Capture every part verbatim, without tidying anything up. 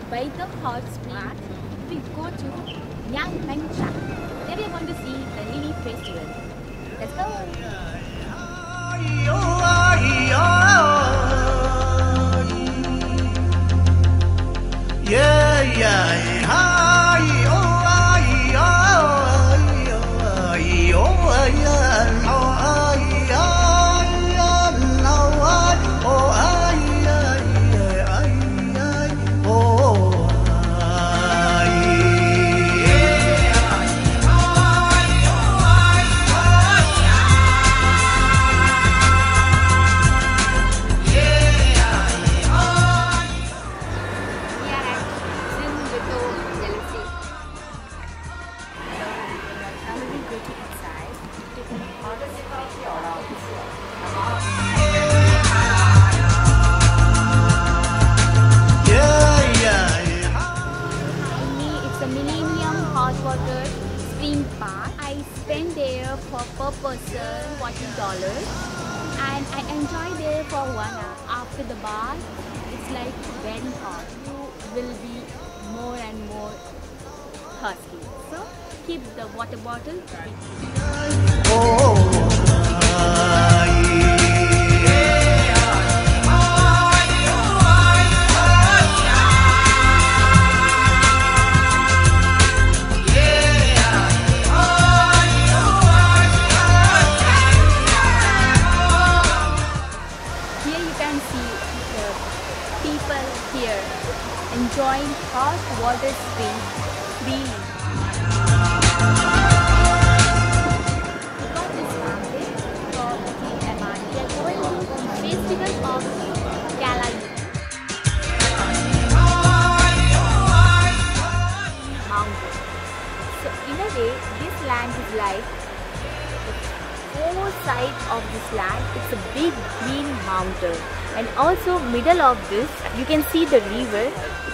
by the hot spring, we go to Nyang Meng Track. There we are going to see the Lily Festival. Let's go! Yeah, yeah, hi, oh, ay, ay, ay, oh, ay, ay, oh, ay, ay, oh, ay, ay, ay, ay, oh, water spring park. I spent there for per person forty dollars and I enjoy there for one hour. After the bath, it's like very hot. You will be more and more thirsty. So keep the water bottle with you. oh. Here, enjoying hot water spring freely. From this mountain, from the M R, we are going to the festival of Galani mountain. So in a way, this land is like four sides of this land. It's a big green mountain, and also middle of this you can see the river.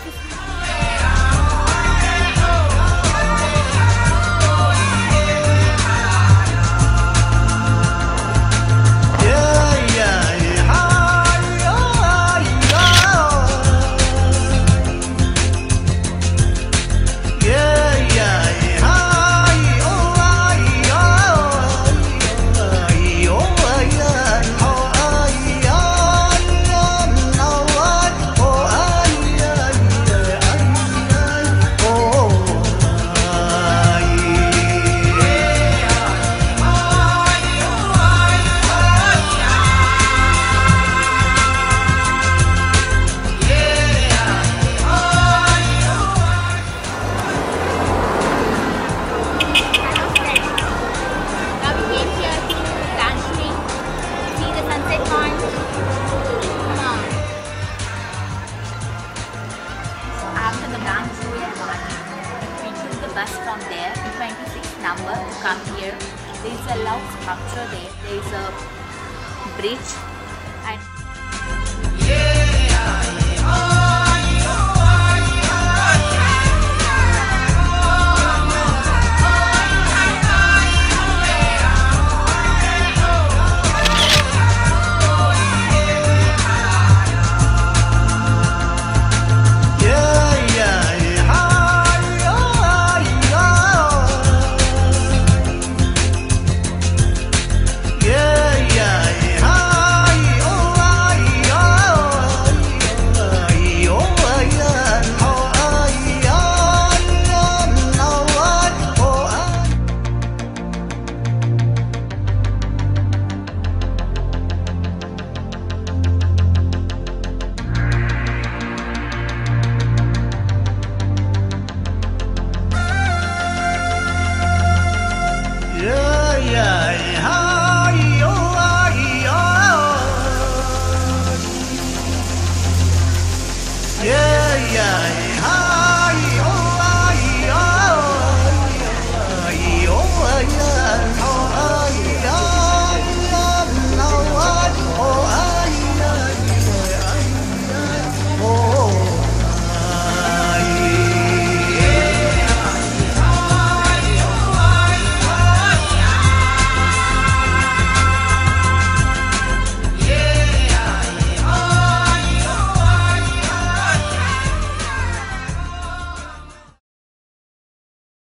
After the Taiwan Tour, we took the bus from there, twenty-six number, to come here. There is a loud structure there. There is a bridge